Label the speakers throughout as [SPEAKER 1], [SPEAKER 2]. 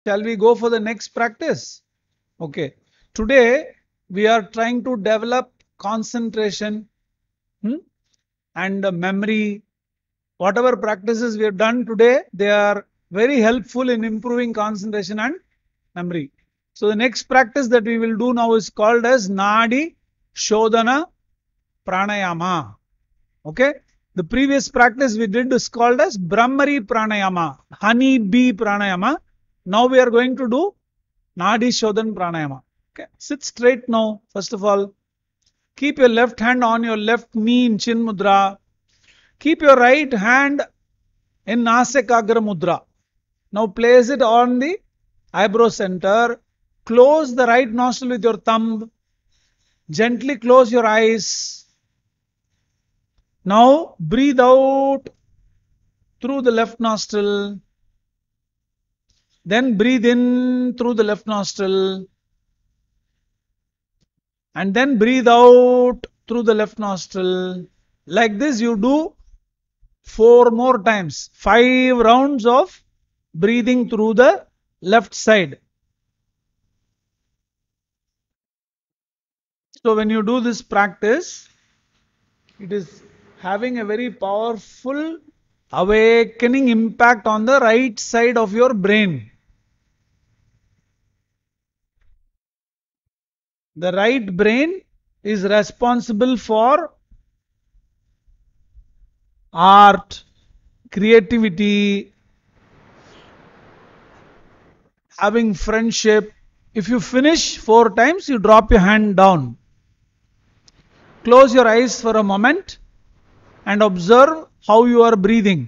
[SPEAKER 1] Shall we go for the next practice? Okay. Today we are trying to develop concentration and memory. Whatever practices we have done today, they are very helpful in improving concentration and memory. So the next practice that we will do now is called as Nadi Shodhana Pranayama. Okay. The previous practice we did is called as Brahmari Pranayama, honey bee pranayama. Now we are going to do Nadi Shodhan Pranayama. Okay. Sit straight now. First of all, keep your left hand on your left knee in Chin Mudra. Keep your right hand in Nasikagra Mudra. Now place it on the eyebrow center. Close the right nostril with your thumb. Gently close your eyes. Now breathe out through the left nostril. Then breathe in through the left nostril. And then breathe out through the left nostril. Like this you do 4 more times. 5 rounds of breathing through the left side. So when you do this practice, it is having a very powerful awakening impact on the right side of your brain. The right brain is responsible for art, creativity, having friendship. If you finish 4 times, you drop your hand down. Close your eyes for a moment and observe how you are breathing.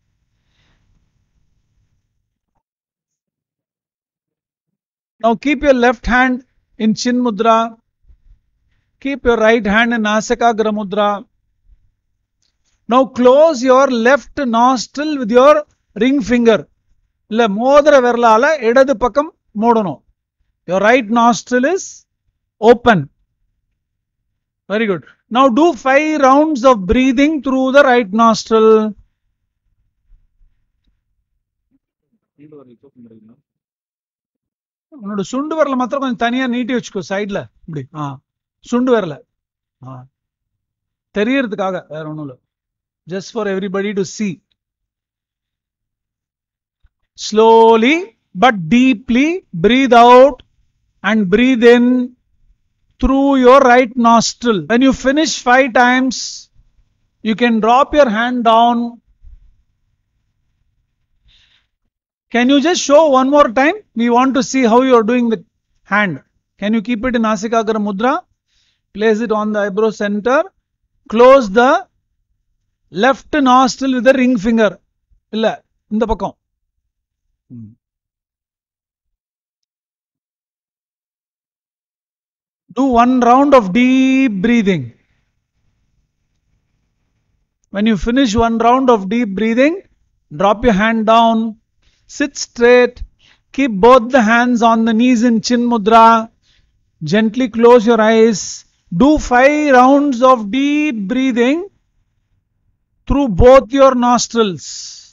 [SPEAKER 1] Now keep your left hand in Chin Mudra. Keep your right hand in Nasikagra Mudra. Now close your left nostril with your ring finger. இல்ல மோதிர விரலால இடது பக்கம் மூடணும். Your right nostril is open. Very good. Now do 5 rounds of breathing through the right nostril. உன்னோட சுண்டு விரல மாத்திரம் கொஞ்சம் தனியா நீட்டி வச்சுக்கோ சைடுல இப்படி சுண்டு விரல தெரியறதுக்காக வேற ஒண்ணும் இல்ல. Just for everybody to see. Slowly but deeply breathe out and breathe in through your right nostril. When you finish 5 times, you can drop your hand down. Can you just show one more time? We want to see how you are doing the hand. Can you keep it in Nasikagra Mudra? Place it on the eyebrow center. Close the left nostril with the ring finger. இல்ல இந்த பக்கம். Do 1 round of deep breathing. When you finish 1 round of deep breathing, drop your hand down. Sit straight. Keep both the hands on the knees in Chin Mudra. Gently close your eyes. Do 5 rounds of deep breathing through both your nostrils.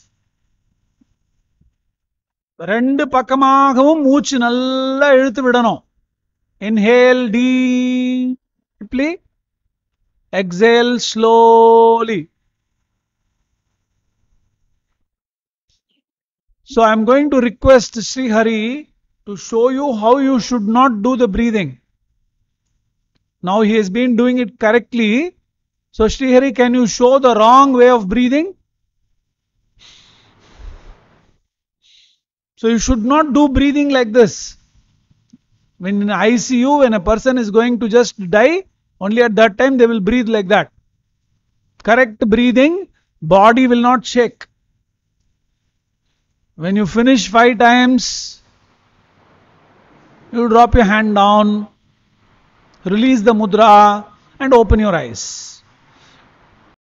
[SPEAKER 1] ரெண்டு பக்கமாகவும் மூச்சு நல்லா இழுத்து விடணும். Inhale deeply. Exhale slowly. So I am going to request Sri Hari to show you how you should not do the breathing. Now he has been doing it correctly. So Sri Hari, can you show the wrong way of breathing? So you should not do breathing like this. When in ICU, when a person is going to just die, only at that time they will breathe like that. Correct breathing, body will not shake. When you finish 5 times, you drop your hand down, release the mudra and open your eyes.